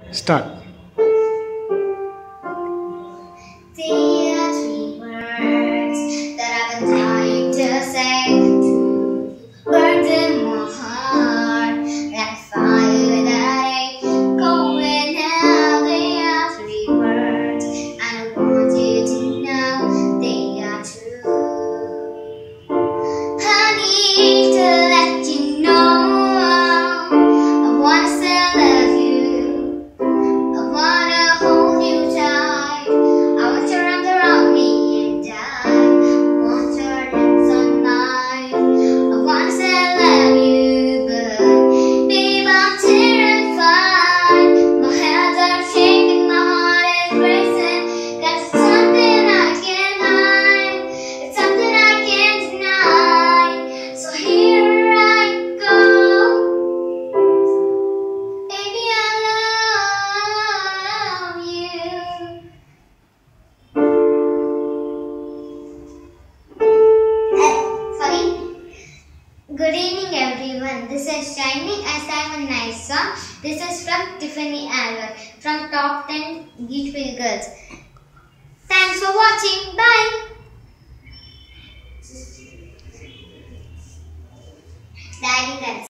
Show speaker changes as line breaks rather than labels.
Start.
There are three words that I've been trying to say. Words in my heart, like fire that ain't going out. There are three words, and I want you to know they are true. I need to let you know I wanna say I love you. I wanna hold you tight. I want your arms around me and I want your lips on mine. I wanna say I love you, but babe, I'm terrified. My hands are shaking, my heart is racing. 'Cause it's something I can't hide. It's something I can't deny. So here I go. Baby, I love you. Sorry. Good evening, everyone. This is Shining as I'm a nice song. This is from Tiffany Albert from Top 10 Beautiful Girls. Thanks for watching. Bye. Daddy,